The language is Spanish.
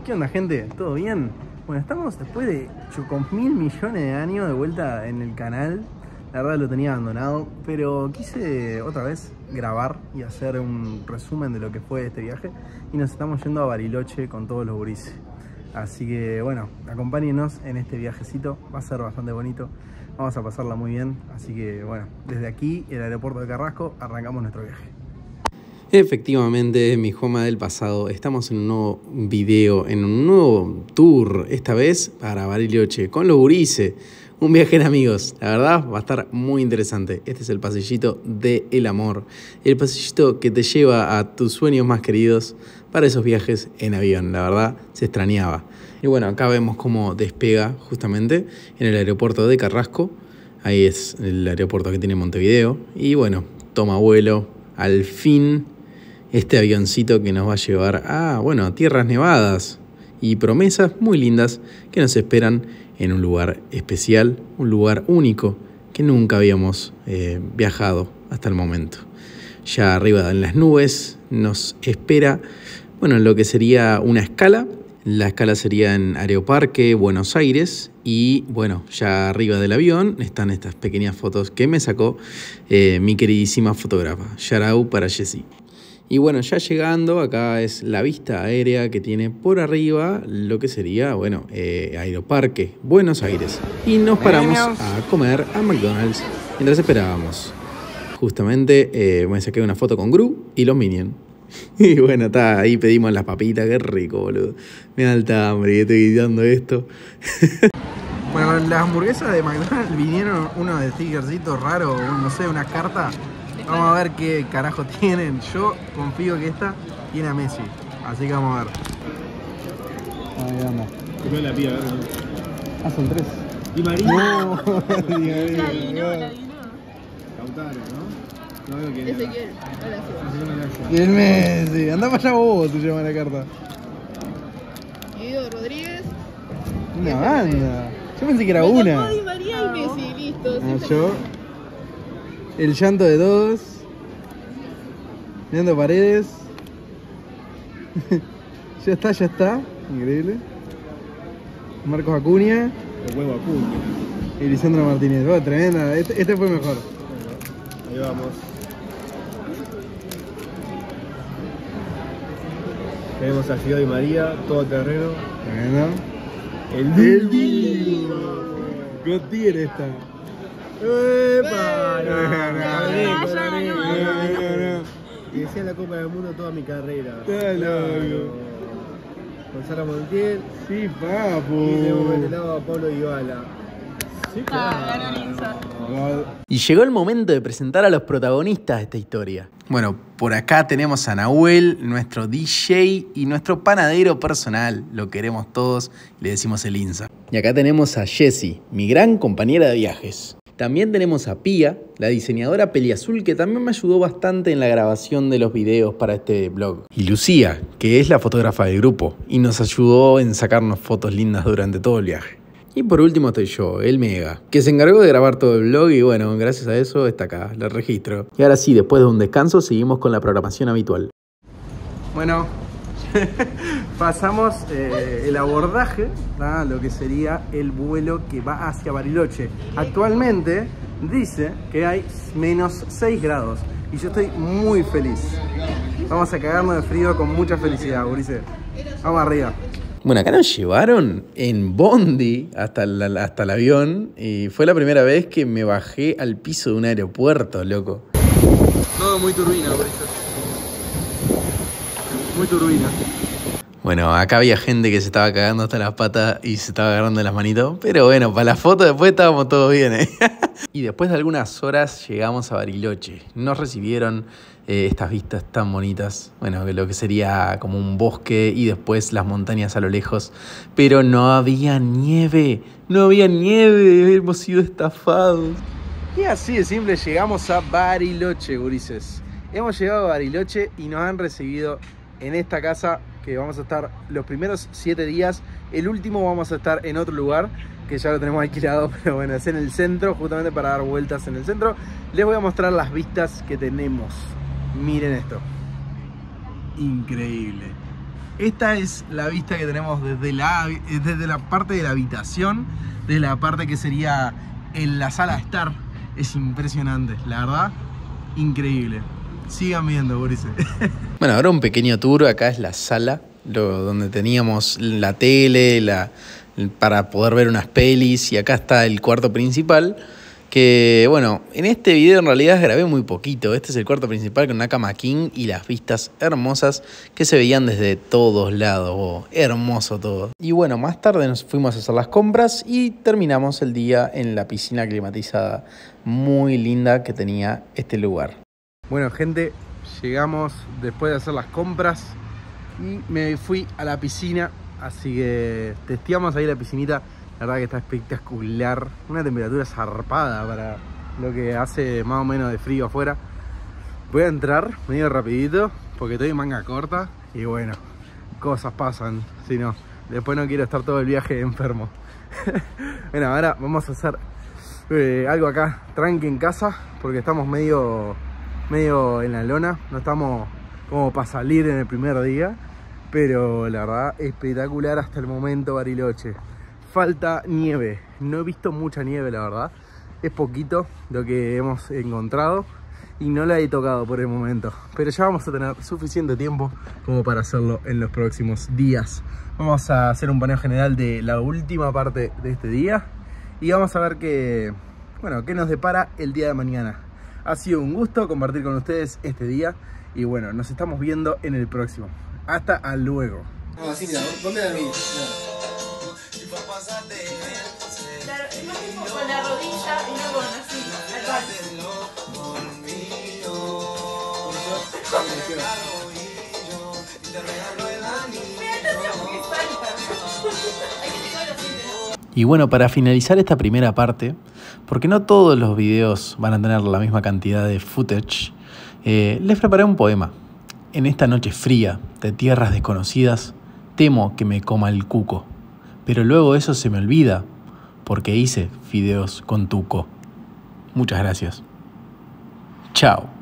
¿Qué onda, gente? ¿Todo bien? Bueno, estamos después de 8.000 millones de años de vuelta en el canal. La verdad lo tenía abandonado, pero quise otra vez grabar y hacer un resumen de lo que fue este viaje. Y nos estamos yendo a Bariloche con todos los gurises. Así que bueno, acompáñenos en este viajecito, va a ser bastante bonito. Vamos a pasarla muy bien, así que bueno, desde aquí, el aeropuerto de Carrasco, arrancamos nuestro viaje. Efectivamente, mi Juanma del pasado, estamos en un nuevo video, en un nuevo tour, esta vez para Bariloche, con los gurises. Un viaje en amigos, la verdad va a estar muy interesante. Este es el pasillito del amor, el pasillito que te lleva a tus sueños más queridos para esos viajes en avión. La verdad, se extrañaba. Y bueno, acá vemos cómo despega justamente en el aeropuerto de Carrasco. Ahí es el aeropuerto que tiene Montevideo. Y bueno, toma vuelo al fin este avioncito que nos va a llevar a, bueno, tierras nevadas y promesas muy lindas que nos esperan en un lugar especial, un lugar único que nunca habíamos viajado hasta el momento. Ya arriba en las nubes nos espera, bueno, lo que sería una escala. La escala sería en Aeroparque, Buenos Aires. Y bueno, ya arriba del avión están estas pequeñas fotos que me sacó mi queridísima fotógrafa. Shout out para Jessie. Y bueno, ya llegando, acá es la vista aérea que tiene por arriba lo que sería, bueno, Aeroparque, Buenos Aires. Y nos paramos a comer a McDonald's mientras esperábamos. Justamente me saqué una foto con Gru y los Minions. Y bueno, está ahí, pedimos las papitas, qué rico, boludo. Me da alta hambre que estoy gritando esto. Bueno, las hamburguesas de McDonald's vinieron unos de stickercitos raros, no sé, una carta. Vamos a ver qué carajo tienen. Yo confío que esta tiene a Messi. Así que vamos a ver. Ahí anda. ¿Qué la pía? Ah, son 3. ¿Y María? No, La adivinó. Lautaro, ¿no? No veo quién era. Ezequiel. Y el Messi. Anda para allá vos, se llama la carta. Guido Rodríguez. Una banda. Yo pensé que era Me una. tocó Di María y Messi, listo. Ah, yo. El llanto de todos. Mirando Paredes. Ya está. Increíble. Marcos Acuña. El huevo Acuña. Y Lisandro Martínez. Oh, tremenda. Este fue mejor. Ahí vamos. Tenemos a Ciudad y María, todo terreno. Tremendo. El Divo. ¿Qué tiene esta? ¡Epa! No. Y decía la Copa del Mundo toda mi carrera. Está loco. Gonzalo Montiel. Sí, Y tenemos papu. de lado a Pablo Dybala. Sí, Ganó Linza. Y llegó el momento de presentar a los protagonistas de esta historia. Bueno, por acá tenemos a Nahuel, nuestro DJ y nuestro panadero personal. Lo queremos todos, le decimos el INSA. Y acá tenemos a Jessie, mi gran compañera de viajes. También tenemos a Pía, la diseñadora peliazul, que también me ayudó bastante en la grabación de los videos para este vlog. Y Lucía, que es la fotógrafa del grupo y nos ayudó en sacarnos fotos lindas durante todo el viaje. Y por último estoy yo, el Mega, que se encargó de grabar todo el vlog y bueno, gracias a eso está acá, lo registro. Y ahora sí, después de un descanso, seguimos con la programación habitual. Bueno, pasamos el abordaje a lo que sería el vuelo que va hacia Bariloche. Actualmente dice que hay menos 6 grados y yo estoy muy feliz. Vamos a cagarnos de frío con mucha felicidad, Ulises. Vamos arriba. Bueno, acá nos llevaron en bondi hasta el avión y fue la primera vez que me bajé al piso de un aeropuerto, loco. Todo muy turbina, Ulises. Muy turbina. Bueno, acá había gente que se estaba cagando hasta las patas y se estaba agarrando las manitos. Pero bueno, para la foto después estábamos todos bien, ¿eh? Y después de algunas horas llegamos a Bariloche. Nos recibieron estas vistas tan bonitas. Bueno, lo que sería como un bosque y después las montañas a lo lejos. Pero no había nieve. No había nieve. Hemos sido estafados. Y así de simple llegamos a Bariloche, gurises. Hemos llegado a Bariloche y nos han recibido en esta casa que vamos a estar los primeros 7 días. El último vamos a estar en otro lugar que ya lo tenemos alquilado, pero bueno, es en el centro, justamente para dar vueltas en el centro. Les voy a mostrar las vistas que tenemos. Miren esto. Increíble. esta es la vista que tenemos desde la parte de la habitación, de la parte que sería en la sala de estar. Es impresionante, la verdad, increíble. Sigan viendo, Boris. Bueno, ahora un pequeño tour. Acá es la sala, donde teníamos la tele, para poder ver unas pelis. Y acá está el cuarto principal. Que bueno, en este video en realidad grabé muy poquito. Este es el cuarto principal con una cama king y las vistas hermosas que se veían desde todos lados. Oh, hermoso todo. Y bueno, más tarde nos fuimos a hacer las compras y terminamos el día en la piscina climatizada. Muy linda que tenía este lugar. Bueno, gente, llegamos después de hacer las compras y me fui a la piscina. Así que testeamos ahí la piscinita. La verdad que está espectacular. Una temperatura zarpada para lo que hace más o menos de frío afuera. Voy a entrar medio rapidito porque estoy en manga corta. Y bueno, cosas pasan. Si no, después no quiero estar todo el viaje enfermo. Bueno, ahora vamos a hacer algo acá tranqui en casa. Porque estamos medio en la lona. No estamos como para salir en el primer día. Pero la verdad, espectacular hasta el momento, Bariloche. Falta nieve, no he visto mucha nieve, la verdad. Es poquito lo que hemos encontrado y no la he tocado por el momento. Pero ya vamos a tener suficiente tiempo como para hacerlo en los próximos días. Vamos a hacer un paneo general de la última parte de este día y vamos a ver qué nos depara el día de mañana. Ha sido un gusto compartir con ustedes este día y bueno, nos estamos viendo en el próximo. Hasta luego. No, así mira, ponme a mí. Claro, es más tipo con la rodilla y no con así. Acá. Y bueno, para finalizar esta primera parte, porque no todos los videos van a tener la misma cantidad de footage, les preparé un poema. En esta noche fría de tierras desconocidas, temo que me coma el cuco. Pero luego eso se me olvida, porque hice fideos con tuco. Muchas gracias. Chao.